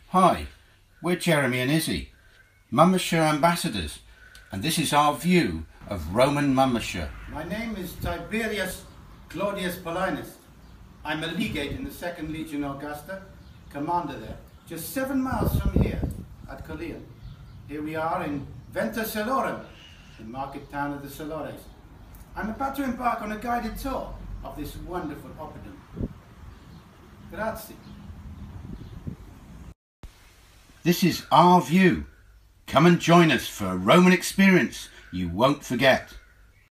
Hi, we're Jeremy and Izzy, Monmouthshire ambassadors, and this is our view of Roman Monmouthshire. My name is Tiberius Claudius Paulinus. I'm a legate in the 2nd Legion Augusta, commander there, just 7 miles from here at Caerwent. Here we are in Venta, Silurium, the market town of the Silures. I'm about to embark on a guided tour of this wonderful oppidum. Grazie. This is our view. Come and join us for a Roman experience you won't forget.